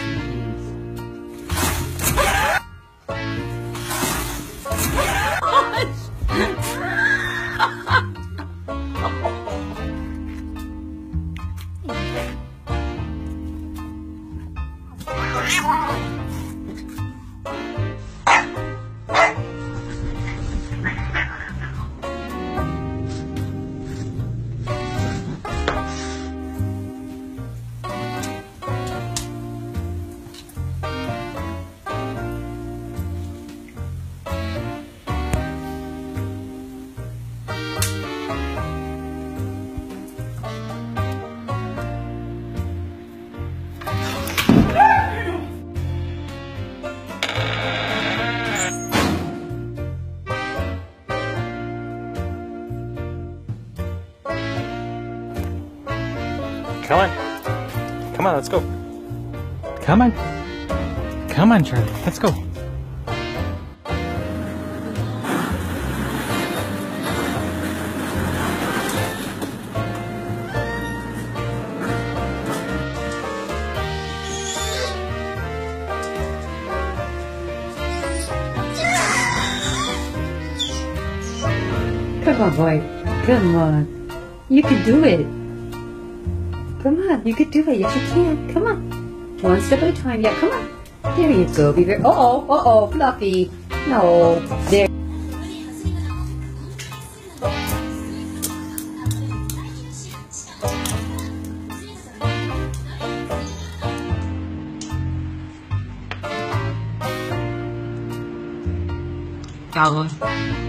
Come on. Come on, let's go. Come on. Come on, Charlie. Let's go. Come on, boy. Come on. You can do it. Come on, you can do it. Yes, you can. Come on. One step at a time. Yeah, come on. There you go. Be very. Uh-oh, Fluffy. No. There. Cao thôi.